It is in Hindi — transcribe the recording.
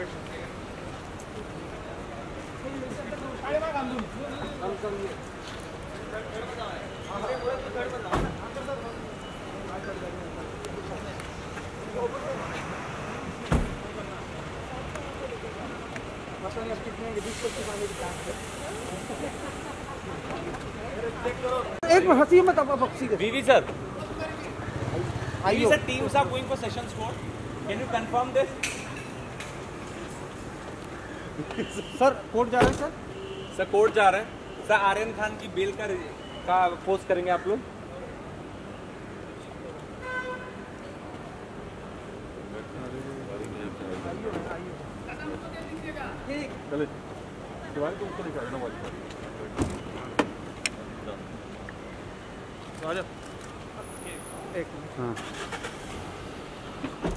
एक हंसी मत अब बक्सी के वीवी sir, sir, teams are going for sessions court. Can you confirm this? Sir court जा रहे हैं सर कोर्ट जा रहे हैं सर। आर्यन खान की बेल का पोस्ट करेंगे आप लोग। चले एक हाँ